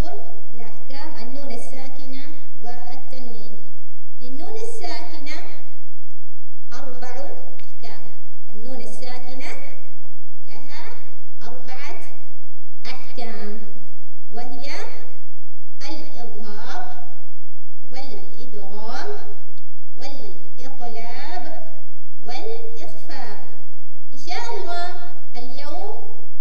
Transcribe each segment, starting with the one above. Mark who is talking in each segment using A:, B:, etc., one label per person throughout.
A: ندخل إلى أحكام النون الساكنة والتنوين. للنون الساكنة 4 أحكام. النون الساكنة لها 4 أحكام، وهي الإظهار والإدغام والإقلاب والإخفاء. إن شاء الله اليوم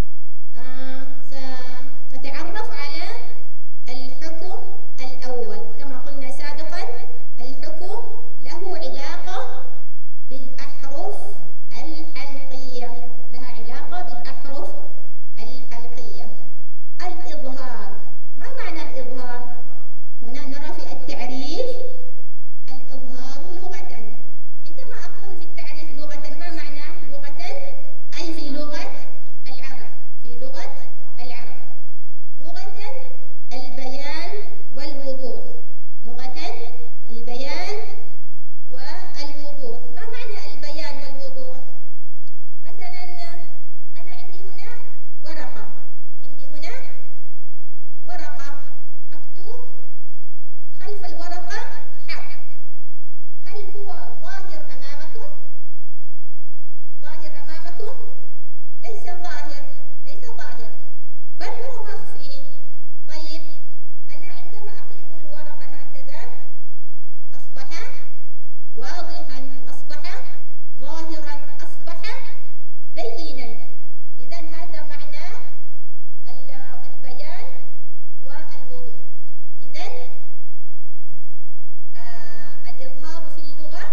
A: سنتعرف على الحكم الأول. كما قلنا سابقا، الحكم له علاقة بالأحرف الحلقية، لها علاقة بالأحرف الحلقية. الإظهار، ما معنى الإظهار؟ هنا نرى في التعريف الإظهار لغة. عندما أقول في التعريف لغة، ما معنى لغة؟ أي في لغة العرب، في لغة العرب. لغة البيان والوضوح، لغة البيان والوضوح. ما معنى البيان والوضوح؟ مثلا أنا عندي هنا ورقة، عندي هنا ورقة مكتوب خلف الورقة حرف. هل هو ظاهر أمامكم؟ ظاهر أمامكم؟ ليس ظاهر، ليس ظاهر، بل هو مخفي. طيب أنا عندما أقلب الورقة هكذا أصبح واضحا، أصبح ظاهرا، أصبح بينا. إذا هذا معنى البيان والوضوح. إذا الإظهار في اللغة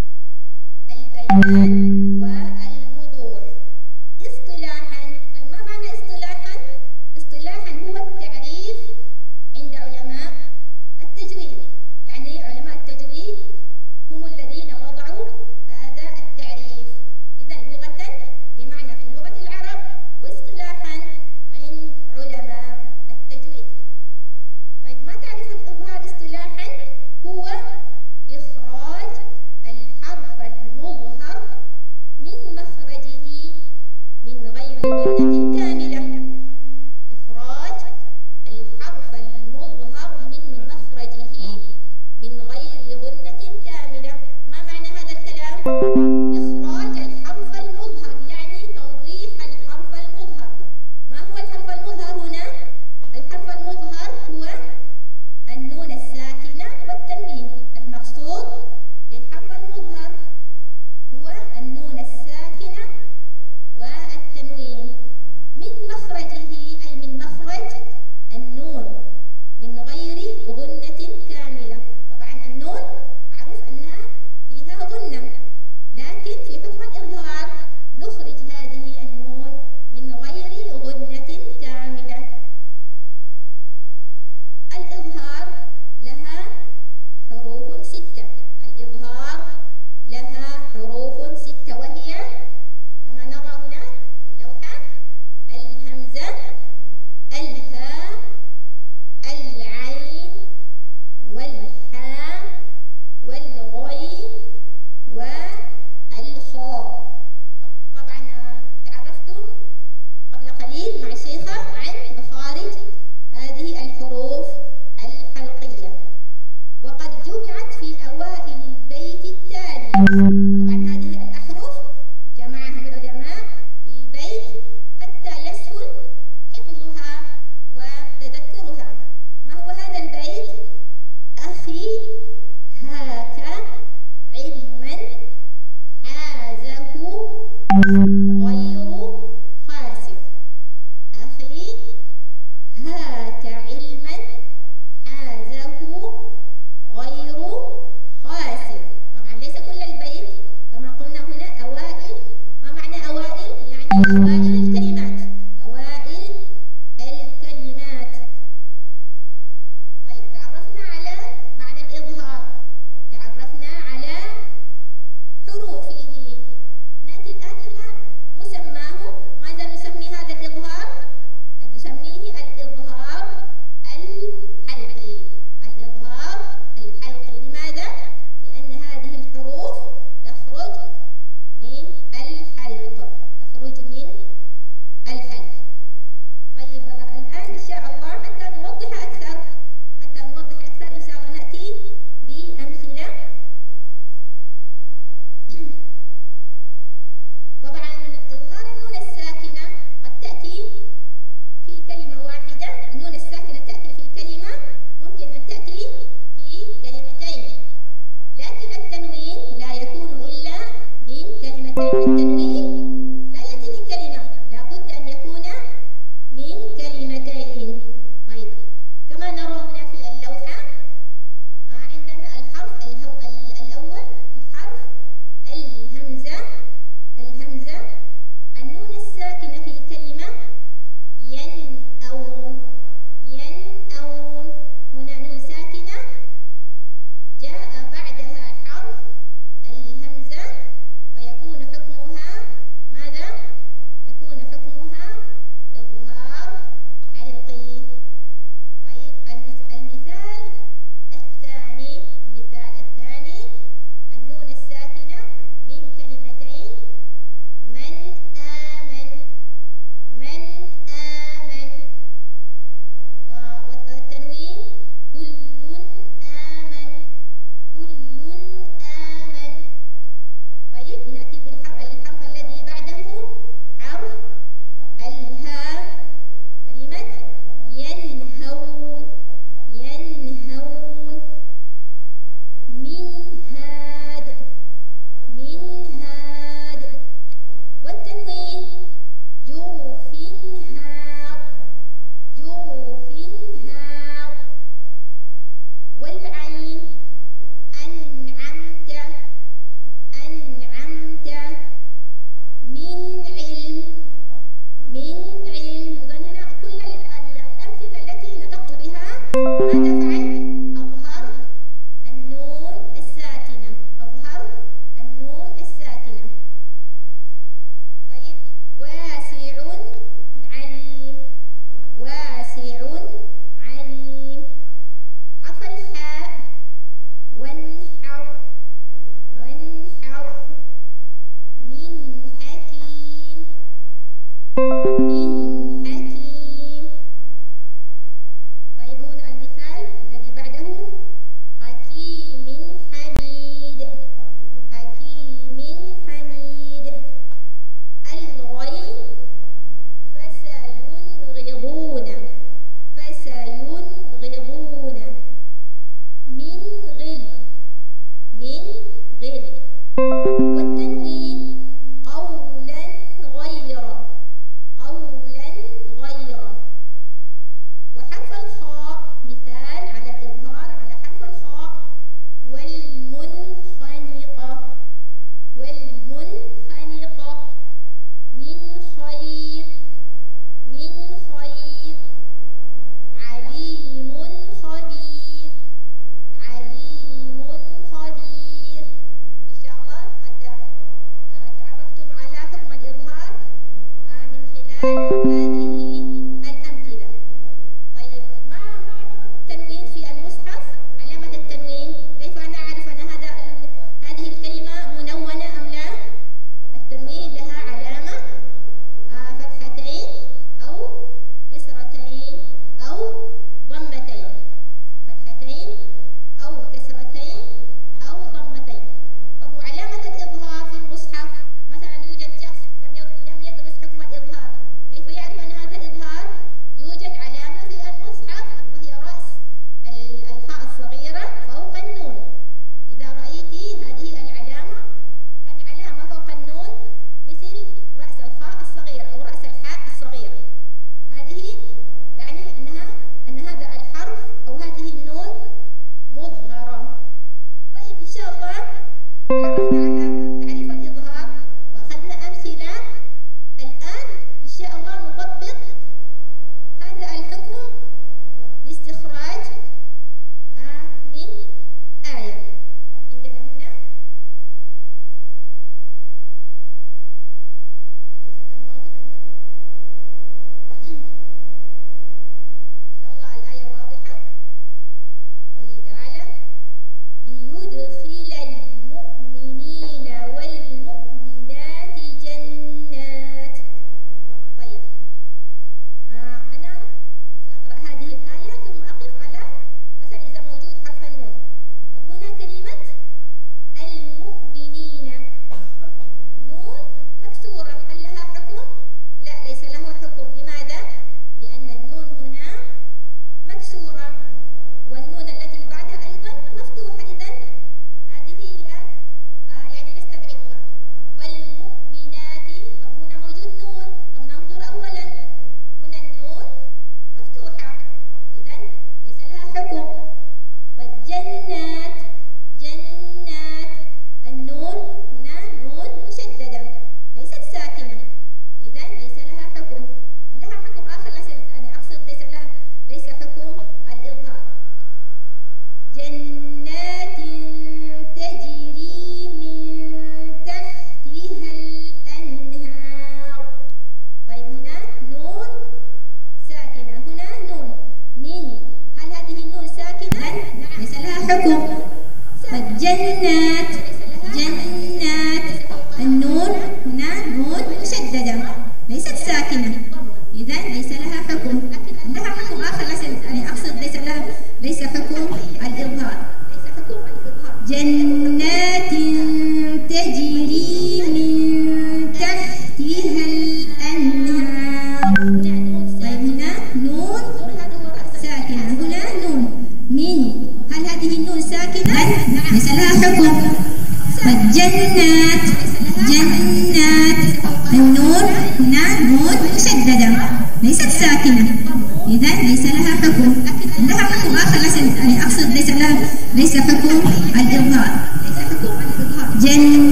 A: البيان والوضوح. اصطلاحا، طيب ما معنى اصطلاحا؟ اصطلاحا هو التعريف عند علماء التجويد، يعني علماء التجويد هم الذين وضعوا هذا التعريف. إذا لغة بمعنى في لغة العرب، واصطلاحا عند علماء التجويد. طيب ما تعرف الإظهار اصطلاحا؟ هو إخراج الحرف المظهر من مخرجه من غير غنة كاملة. إخراج الحرف المظهر من مخرجه من غير غنة كاملة. ما معنى هذا الكلام؟ إخراج الحرف المظهر يعني توضيح الحرف المظهر. ما هو الحرف المظهر هنا؟ الحرف المظهر هو النون الساكنة والتنوين. المقصود بالحرف المظهر هو النون الساكنة والتنوين من مخرجه، أي من مخرج النون من غير غنة كاملة. طبعا النون معروف أنها فيها غنة، لكن في حكم الإظهار نخرج هذه النون من غير غنة كاملة. الإظهار لها حروف 6. الإظهار لها حروف 6، وهي كما نرى هنا في اللوحة: الهمزة، الهاء، العين، والحاء، والغين، والخاء. طبعا تعرفتم قبل قليل مع الشيخة عن مخارج هذه الحروف الحلقية، وقد جمعت في أوائل البيت التالي. طبعا هذه الأحرف جمعها العلماء في بيت حتى يسهل حفظها وتذكرها. ما هو هذا البيت؟ أخي هاك علما حازه غير خاسر. أخي هاك علما حازه غير خاسر. طبعا ليس كل البيت، كما قلنا هنا أوائل. ما معنى أوائل؟ يعني أوائل الكلمات، أوائل الكلمات. طيب تعرفنا على معنى الإظهار، تعرفنا على حروفه. نأتي الآن إلى مسماه. ماذا نسمي هذا الإظهار؟ نسميه الإظهار الحلقي. الإظهار الحلقي. لماذا؟ لأن هذه الحروف تخرج من الحلق، تخرج من التنوين لا يأتي من كلمة، لابد أن يكون من كلمتين. طيب كما نرى هنا في اللوحة عندنا الحرف الأول حرف الهمزة. النون الساكنة في كلمة ينأون. هنا نون ساكنة جاء بعدها حرف الهمزة فيكون حكمها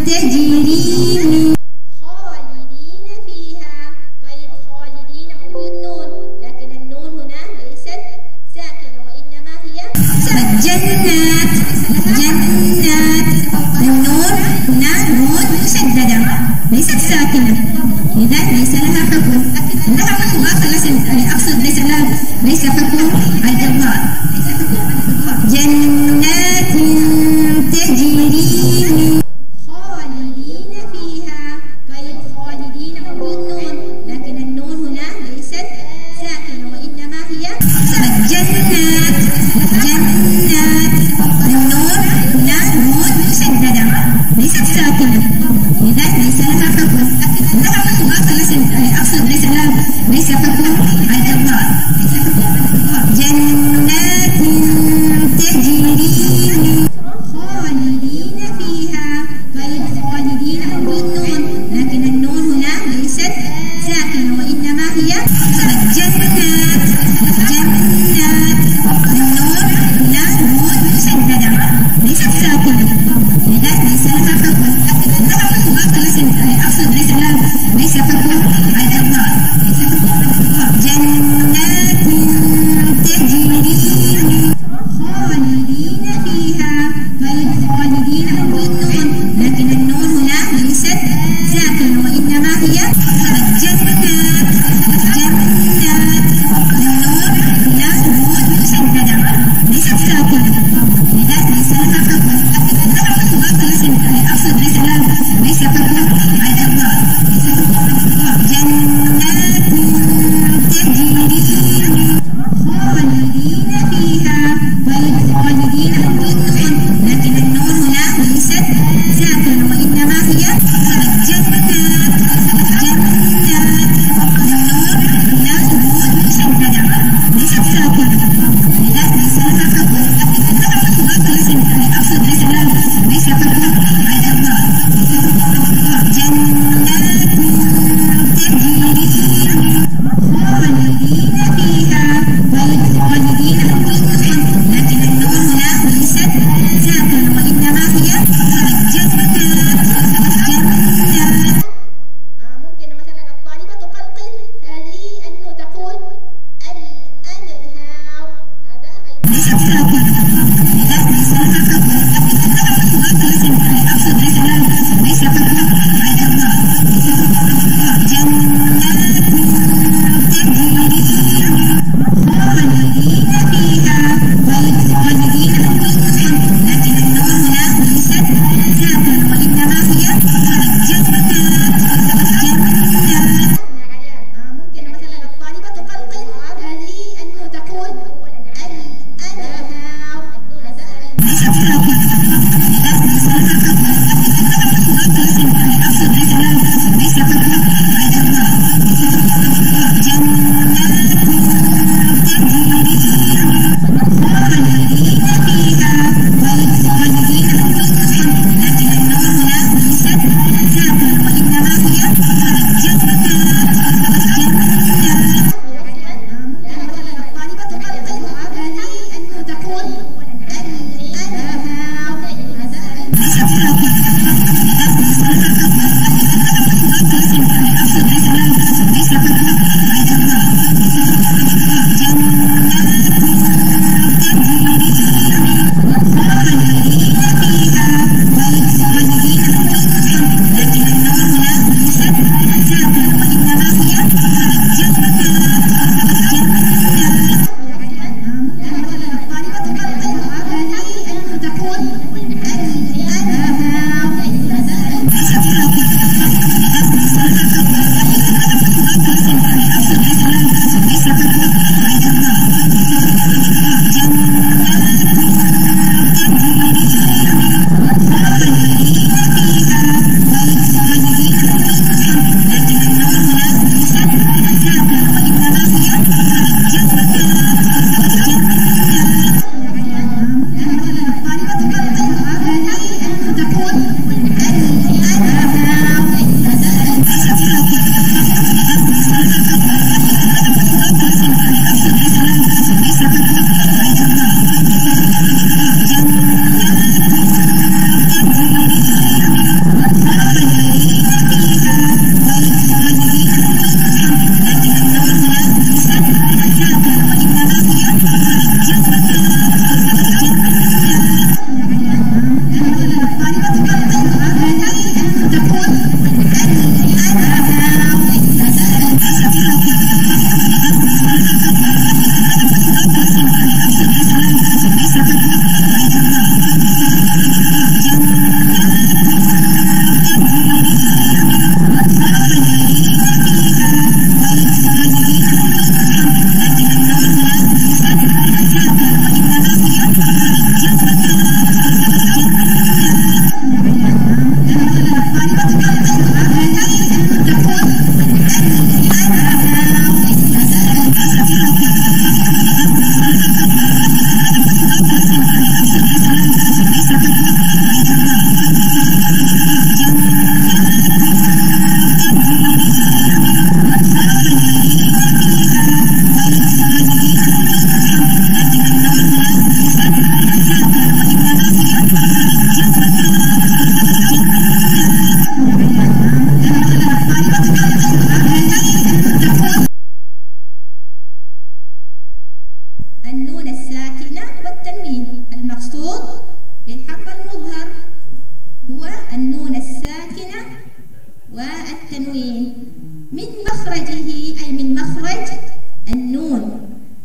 B: تجري من
A: خالدين فيها. طيب خالدين موجود نون، لكن النون هنا ليست ساكنة وإنما هي
B: جنات. النون هنا نون مشددة ليست ساكنة، إذا ليس لها حكم، لها حكم آخر أقصد ليس حكم الإظهار. جنات تجري من
A: خالدين فيها. طيب خالدين موجود نون، لكن النون هنا ليست ساكنة وإنما هي
B: جنات. النون هنا نون مشددة ليست ساكنة، إذا ليس لها حكم، لها حكم آخر أقصد ليس حكم الإظهار. جنات تجري من
A: خالدين فيها. طيب خالدين موجود نون، لكن النون هنا ليست ساكنة وإنما هي
B: جنات. النون هنا نون مشددة ليست ساكنة، إذا ليس لها حكم، لها حكم آخر أقصد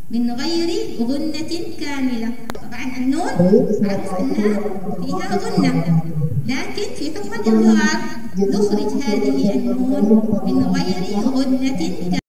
A: من غير غنة كاملة. طبعا النون معروف أنها فيها غنة، لكن في حكم الإظهار نخرج هذه النون من غير غنة كاملة.